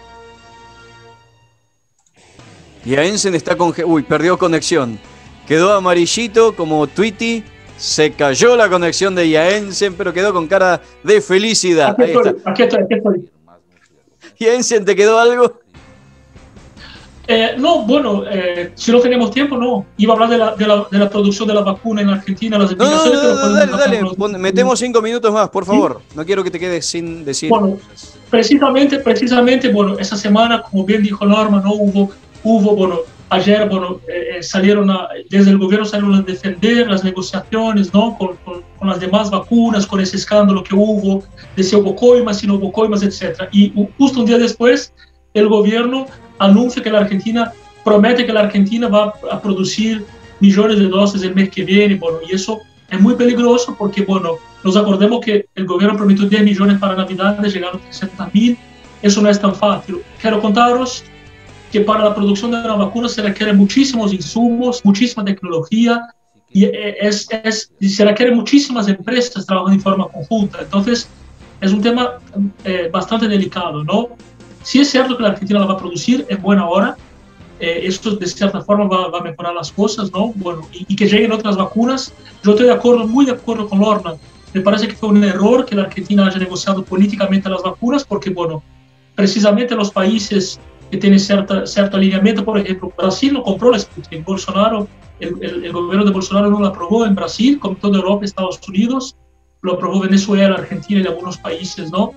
Jaensen está con... Uy, perdió conexión. Quedó amarillito como Tweety. Se cayó la conexión de Jaensen, pero quedó con cara de felicidad. Aquí estoy, aquí estoy, aquí estoy. Jaensen, ¿te quedó algo? Eh, no, bueno, eh, si no tenemos tiempo, no. Iba a hablar de la, de la, de la producción de la vacuna en Argentina, las No, no, implicaciones. no, no, pero dale, dale, pasar, pon- metemos cinco minutos más, por favor. ¿Sí? No quiero que te quedes sin decir. Bueno, precisamente, precisamente, bueno, esa semana, como bien dijo Norma, no hubo, hubo, bueno, ayer, bueno, eh, salieron a, desde el gobierno salieron a defender las negociaciones, ¿no? Con, con, con las demás vacunas, con ese escándalo que hubo, de si hubo coimas, si no hubo coimas, etcétera. Y justo un día después, el gobierno anuncia que la Argentina, promete que la Argentina va a producir millones de dosis el mes que viene, bueno, y eso es muy peligroso porque, bueno, nos acordemos que el gobierno prometió diez millones para Navidad, llegaron trescientos mil, eso no es tan fácil. Quiero contaros que para la producción de la vacuna se requieren muchísimos insumos, muchísima tecnología, y es, es, se requieren muchísimas empresas trabajando en forma conjunta. Entonces, es un tema eh, bastante delicado, ¿no? Si es cierto que la Argentina la va a producir en buena hora, eh, esto de cierta forma va, va a mejorar las cosas, ¿no? Bueno, y, y que lleguen otras vacunas. Yo estoy de acuerdo, muy de acuerdo con Lorna. Me parece que fue un error que la Argentina haya negociado políticamente las vacunas, porque, bueno, precisamente los países que tienen cierta, cierto alineamiento, por ejemplo, Brasil no compró la Sputnik, Bolsonaro, el, el, el gobierno de Bolsonaro no la aprobó en Brasil, como toda Europa, Estados Unidos, lo aprobó Venezuela, Argentina y algunos países, ¿no?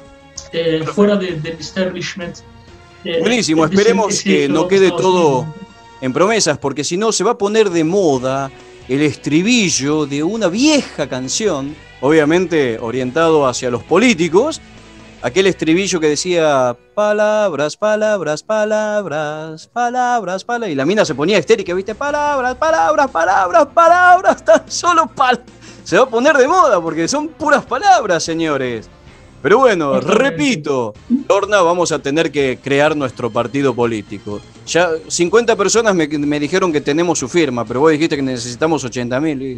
Eh, fuera de, del establishment. Eh, Buenísimo, esperemos que no quede todo en promesas, porque si no se va a poner de moda el estribillo de una vieja canción, obviamente orientado hacia los políticos, aquel estribillo que decía palabras, palabras, palabras, palabras, palabras, y la mina se ponía histérica, ¿viste? Palabras, palabras, palabras, palabras, tan solo palabras. Se va a poner de moda porque son puras palabras, señores. Pero bueno, repito, Lorna, vamos a tener que crear nuestro partido político. Ya cincuenta personas me, me dijeron que tenemos su firma, pero vos dijiste que necesitamos ochenta mil.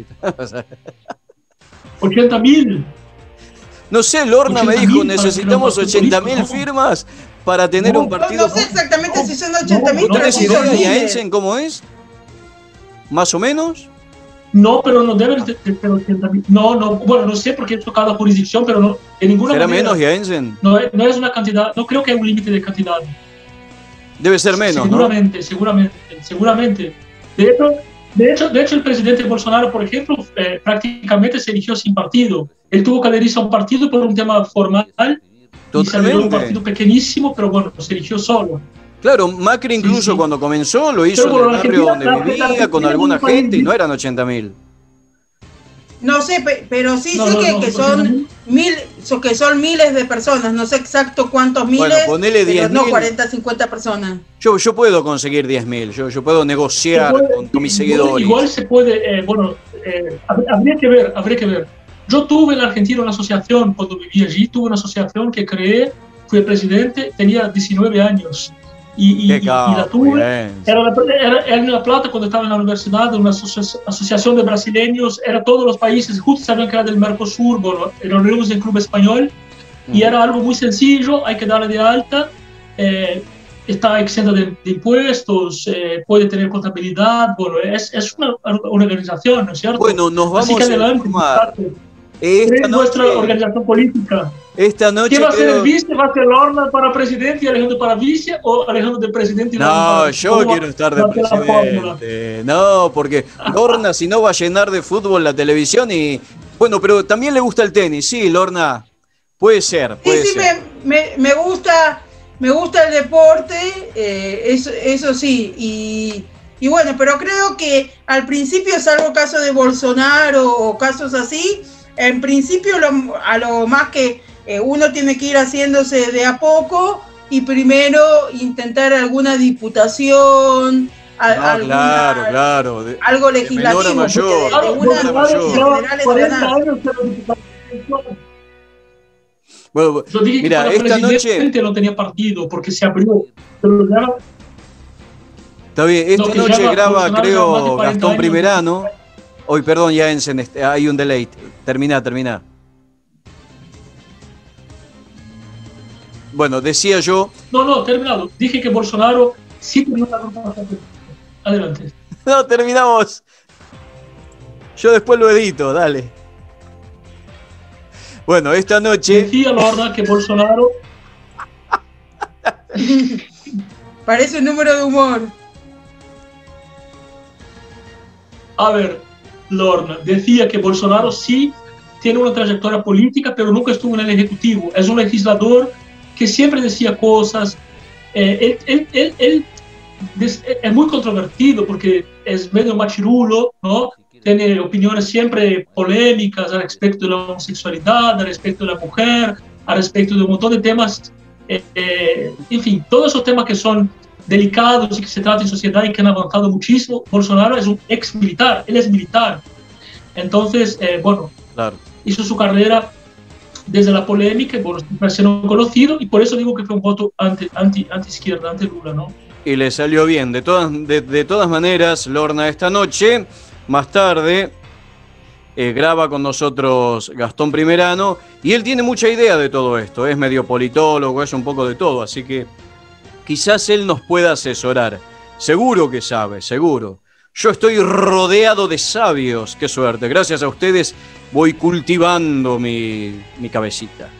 ¿ochenta mil? No sé, Lorna me dijo, necesitamos ochenta mil firmas para tener no, un partido. No, no sé exactamente si son ochenta mil, no, no, pero sí son miles. ¿Y a Ensen cómo es? ¿Más o menos? No, pero no deben ser ochenta mil. No, no, bueno, no sé porque he tocado jurisdicción, pero no, de ninguna ¿Será manera. menos y a Ensen? No, no es una cantidad, no creo que hay un límite de cantidad. Debe ser menos, seguramente, ¿no? Seguramente, seguramente. De hecho, de hecho, de hecho el presidente Bolsonaro, por ejemplo, eh, prácticamente se eligió sin partido. Él tuvo que adherirse a un partido por un tema formal. Totalmente. Y se eligió un partido pequeñísimo, pero bueno, se eligió solo. Claro, Macri incluso sí, sí. cuando comenzó lo hizo pero en el barrio donde vivía, con alguna gente, y no eran ochenta mil. No sé, pero sí no, sé no, que, no, que, son mil, que son miles de personas, no sé exacto cuántos miles, bueno, ponele diez no cuarenta, cincuenta personas. Yo, yo puedo conseguir diez mil, yo, yo puedo negociar puede, con, con mis seguidores. Igual se puede, eh, bueno, eh, habría que ver, habría que ver. Yo tuve en la Argentina una asociación, cuando viví allí, tuve una asociación que creé, fui presidente, tenía diecinueve años. Y, y, y, y la tuve, era, era, era en La Plata cuando estaba en la universidad, una asocia asociación de brasileños, era todos los países, justo sabían que era del Mercosur, bueno, nos reunimos en el Club Español, mm. y era algo muy sencillo, hay que darle de alta, eh, está exenta de, de impuestos, eh, puede tener contabilidad, bueno, es, es una, una organización, ¿no es cierto? Bueno, nos vamos Así que adelante, a es nuestra organización política. Esta noche ¿Quién va a ser creo... el vice? ¿Va a ser Lorna para presidente y Alejandro para vice? ¿O Alejandro de presidente y No, para... yo quiero estar de presidente. No, porque Lorna si no va a llenar de fútbol la televisión y... Bueno, pero también le gusta el tenis, sí, Lorna. Puede ser, puede sí, sí, ser. Me, me, me gusta, me gusta el deporte, eh, eso, eso sí, y... Y bueno, pero creo que al principio, salvo caso de Bolsonaro o casos así, en principio lo, a lo más que eh, uno tiene que ir haciéndose de a poco y primero intentar alguna diputación, a, no, alguna, claro, claro. De, algo legislativo. De mayor, de, de una, de mayor. Bueno, yo dije mira, que esta noche no tenía partido porque se abrió. Pero ya, está bien, esta no, noche llama, graba, creo, Gastón años, Primerano. Hoy, perdón, ya en, hay un delay. Termina, termina. Bueno, decía yo... No, no, terminado. Dije que Bolsonaro sí tenía una norma. Adelante. No, terminamos. Yo después lo edito, dale. Bueno, esta noche... Decía Lorna que Bolsonaro... Parece un número de humor. A ver, Lorna, decía que Bolsonaro sí tiene una trayectoria política, pero nunca estuvo en el Ejecutivo. Es un legislador que siempre decía cosas. Eh, él, él, él, él es, es muy controvertido porque es medio machirulo, ¿no? Tiene opiniones siempre polémicas al respecto de la homosexualidad, al respecto de la mujer, al respecto de un montón de temas. Eh, eh, en fin, todos esos temas que son delicados y que se tratan en sociedad y que han avanzado muchísimo. Bolsonaro es un ex militar, él es militar. Entonces, eh, bueno, claro, hizo su carrera desde la polémica y bueno, siendo conocido, y por eso digo que fue un voto anti, anti, anti izquierda, anti Lula, ¿no? Y le salió bien. De todas, de, de todas maneras, Lorna, esta noche, más tarde, eh, graba con nosotros Gastón Primerano, y él tiene mucha idea de todo esto. Es medio politólogo, es un poco de todo, así que quizás él nos pueda asesorar. Seguro que sabe, seguro. Yo estoy rodeado de sabios. Qué suerte. Gracias a ustedes voy cultivando mi, mi cabecita.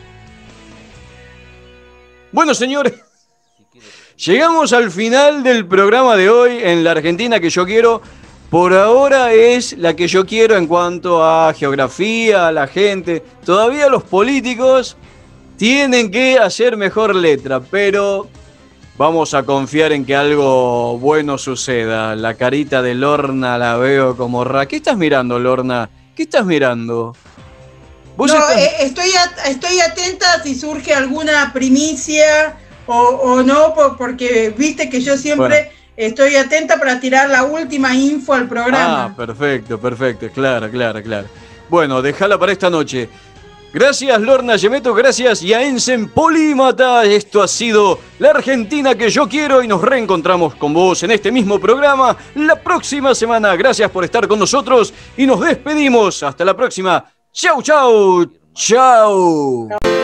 Bueno, señores, llegamos al final del programa de hoy en la Argentina que yo quiero. Por ahora es la que yo quiero en cuanto a geografía, a la gente. Todavía los políticos tienen que hacer mejor letra, pero vamos a confiar en que algo bueno suceda. La carita de Lorna la veo como ra. ¿Qué estás mirando, Lorna? ¿Qué estás mirando? ¿Vos no, estás... eh, estoy, at estoy atenta si surge alguna primicia o, o no, porque viste que yo siempre bueno. estoy atenta para tirar la última info al programa. Ah, perfecto, perfecto. Claro, claro, claro. Bueno, déjala para esta noche. Gracias, Lorna Gemeto, gracias Yaensen Polímata. Esto ha sido la Argentina que yo quiero y nos reencontramos con vos en este mismo programa la próxima semana. Gracias por estar con nosotros y nos despedimos. Hasta la próxima. Chau, chau, chau.